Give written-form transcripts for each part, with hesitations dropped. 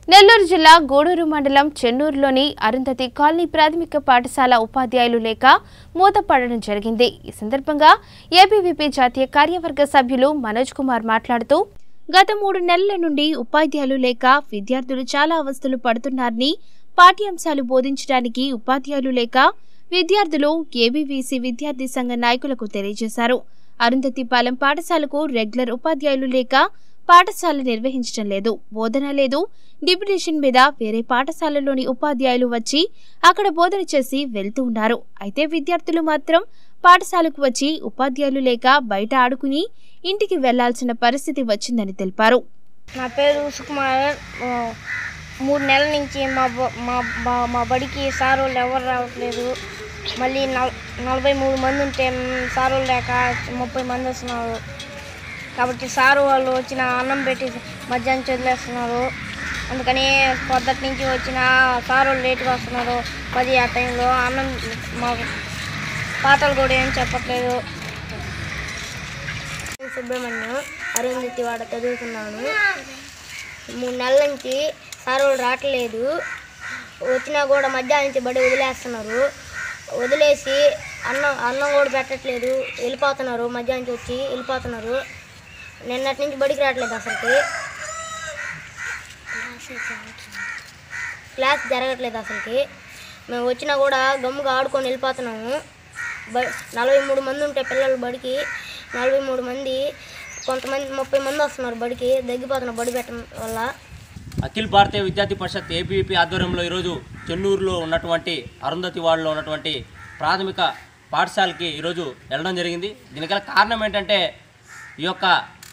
నెల్లూరు జిల్లా గూడూరు మండలం చెన్నూరులోని అరుంధతి కాలనీ ప్రాథమిక పాఠశాల ఉపాధ్యాయులు లేక మూతపడడం జరిగింది. ఈ సందర్భంగా ఏబీవీపీ జాతీయ కార్యవర్గ సభ్యులు మనోజ్ కుమార్ మాట్లాడుతూ గత 3 నెలల నుండి ఉపాధ్యాయులు లేక విద్యార్థులు చాలా అవస్థలు పడుతున్నారని, పాఠ్యాంశాలు బోధించడానికి ఉపాధ్యాయులు లేక విద్యార్థులు ఏబీవీసీ విద్యార్థి సంఘ నాయకులకు తెలియజేశారు. అరుంధతిపాలెం పాఠశాలకు రెగ్యులర్ ఉపాధ్యాయులు లేక పాఠశాల నిర్వహించడం లేదు, బోధన లేదు. డిప్యుటేషన్ మీద వేరే పాఠశాలలోని ఉపాధ్యాయులు వచ్చి అక్కడ బోధన చేసి వెళ్తూ ఉన్నారు. అయితే విద్యార్థులు మాత్రం పాఠశాలకు వచ్చి ఉపాధ్యాయులు లేక బయట ఆడుకుని ఇంటికి వెళ్లాల్సిన పరిస్థితి వచ్చిందని తెలిపారు. నా పేరు సుకుమార్. 3 నెలల నుంచి మా బడికి సార్ వాళ్ళు ఎవరు రావట్లేదు. మళ్ళీ 43 మంది ఉంటే సార్ వాళ్ళు లేక 30 మంది వస్తున్నారు. కాబట్టి సారు వాళ్ళు వచ్చిన అన్నం పెట్టి మధ్యాహ్నం చదివేస్తున్నారు. అందుకని పొద్దుటి నుంచి వచ్చిన సార్ వాళ్ళు లేట్గా వస్తున్నారు. 10 ఆ టైంలో అన్నం మాకు పాటలు కూడా ఏం చెప్పట్లేదు. సుబ్రహ్మణ్యం అరుంధతి వాడ చదువుతున్నాను. 3 నెలల నుంచి సార్ వాళ్ళు రావట్లేదు. వచ్చినా కూడా మధ్యాహ్నం నుంచి బడి వదిలేస్తున్నారు. వదిలేసి అన్నం కూడా పెట్టట్లేదు. వెళ్ళిపోతున్నారు. మధ్యాహ్నం నుంచి వచ్చి వెళ్ళిపోతున్నారు. నిన్నటి నుంచి బడికి రావట్లేదు. అసలుకి క్లాస్ జరగట్లేదు. అసలుకి మేము వచ్చినా కూడా గమ్ముగా ఆడుకొని వెళ్ళిపోతున్నాము. 43 మంది ఉంటే పిల్లలు బడికి 43 మంది, కొంతమంది 30 మంది వస్తున్నారు బడికి. దగ్గిపోతున్నారు బడి పెట్టడం వల్ల. అఖిల భారతీయ విద్యార్థి పరిషత్ ఏబీవీపీ ఆధ్వర్యంలో ఈరోజు చెన్నూరులో ఉన్నటువంటి అరుంధతి వాడలో ఉన్నటువంటి ప్రాథమిక పాఠశాలకి ఈరోజు వెళ్ళడం జరిగింది. దీనికల కారణం ఏంటంటే ఈ యొక్క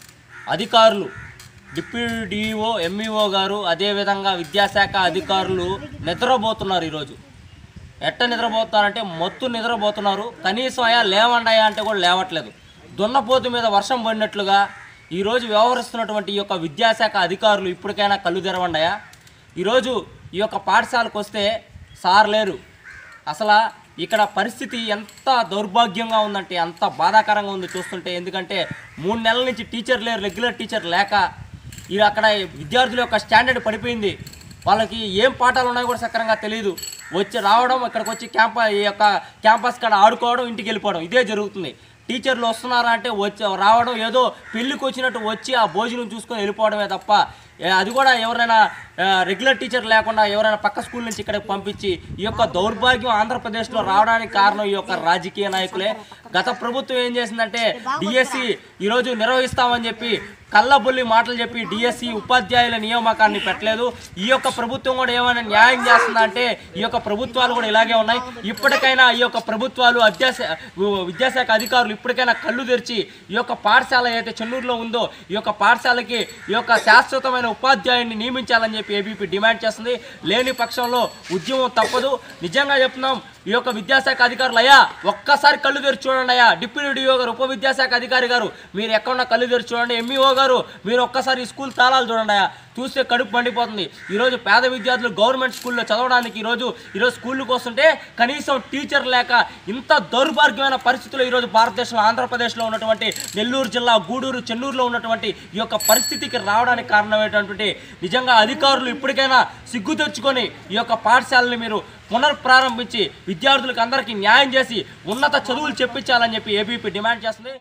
అధికారులు డిప్యూటీ డిఈఓ ఎంఈఓ గారు అదేవిధంగా విద్యాశాఖ అధికారులు నిద్రపోతున్నారు. ఈరోజు ఎట్ట నిద్రపోతున్నారంటే మత్తు నిద్రపోతున్నారు. కనీసం అయ్యా లేవండాయా అంటే కూడా లేవట్లేదు. దున్నపోతు మీద వర్షం పడినట్లుగా ఈరోజు వ్యవహరిస్తున్నటువంటి ఈ యొక్క విద్యాశాఖ అధికారులు ఇప్పటికైనా కళ్ళు తెరవండాయా. ఈరోజు ఈ యొక్క పాఠశాలకు వస్తే సార్ లేరు. అసలు ఇక్కడ పరిస్థితి ఎంత దౌర్భాగ్యంగా ఉందంటే అంత బాధాకరంగా ఉంది చూస్తుంటే. ఎందుకంటే 3 నెలల నుంచి టీచర్ లేరు, రెగ్యులర్ టీచర్ లేక అక్కడ విద్యార్థుల యొక్క స్టాండర్డ్ పడిపోయింది. వాళ్ళకి ఏం పాఠాలు ఉన్నాయో కూడా సక్రంగా తెలియదు. వచ్చి రావడం, ఇక్కడికి వచ్చి ఈ యొక్క క్యాంపస్ కాడ ఆడుకోవడం, ఇంటికి వెళ్ళిపోవడం ఇదే జరుగుతుంది. టీచర్లు వస్తున్నారా అంటే రావడం ఏదో పెళ్ళికి వచ్చినట్టు వచ్చి ఆ భోజనం చూసుకొని వెళ్ళిపోవడమే తప్ప అది కూడా ఎవరైనా రెగ్యులర్ టీచర్ లేకుండా ఎవరైనా పక్క స్కూల్ నుంచి ఇక్కడికి పంపించి ఈ యొక్క దౌర్భాగ్యం ఆంధ్రప్రదేశ్లో రావడానికి కారణం ఈ యొక్క రాజకీయ నాయకులే. గత ప్రభుత్వం ఏం చేసిందంటే డిఎస్సి ఈరోజు నిర్వహిస్తామని చెప్పి కళ్ళబొల్లి మాటలు చెప్పి డిఎస్సి ఉపాధ్యాయుల నియామకాన్ని పెట్టలేదు. ఈ యొక్క ప్రభుత్వం కూడా ఏమైనా న్యాయం చేస్తుందంటే ఈ యొక్క ప్రభుత్వాలు కూడా ఇలాగే ఉన్నాయి. ఇప్పటికైనా ఈ యొక్క ప్రభుత్వాలు విద్యాశాఖ అధికారులు ఇప్పటికైనా కళ్ళు తెరిచి ఈ యొక్క పాఠశాల ఏదైతే చెన్నూరులో ఉందో ఈ యొక్క పాఠశాలకి ఈ యొక్క శాశ్వతమైన ఉపాధ్యాయుడిని నియమించాలని చెప్పి ఏబీపీ డిమాండ్ చేస్తుంది. లేని పక్షంలో ఉద్యమం తప్పదు. నిజంగా చెప్తున్నాం, ఈ యొక్క విద్యాశాఖ అధికారులు అయ్యా ఒక్కసారి కళ్ళు తెరిచి చూడండి. అయ్యా డిప్యూటీ డిఓ గారు, ఉప విద్యాశాఖ అధికారి గారు, మీరు ఎక్కడున్నా కళ్ళు తెరిచి చూడండి. ఎంఈఓ గారు, మీరు ఒక్కసారి ఈ స్కూల్ తాళాలు చూడండి. అయ్యా చూస్తే కడుపు మండిపోతుంది. ఈరోజు పేద విద్యార్థులు గవర్నమెంట్ స్కూల్లో చదవడానికి ఈరోజు స్కూళ్ళకి వస్తుంటే కనీసం టీచర్ లేక ఇంత దౌర్భాగ్యమైన పరిస్థితులు ఈరోజు భారతదేశంలో ఆంధ్రప్రదేశ్లో ఉన్నటువంటి నెల్లూరు జిల్లా గూడూరు చెన్నూరులో ఉన్నటువంటి ఈ యొక్క పరిస్థితికి రావడానికి కారణమైనటువంటి నిజంగా అధికారులు ఇప్పటికైనా సిగ్గు తెచ్చుకొని ఈ యొక్క పాఠశాలని మీరు పునఃప్రారంభించి విద్యార్థులకు అందరికీ న్యాయం చేసి ఉన్నత చదువులు చెప్పించాలని చెప్పి ఏబీపీ డిమాండ్ చేస్తుంది.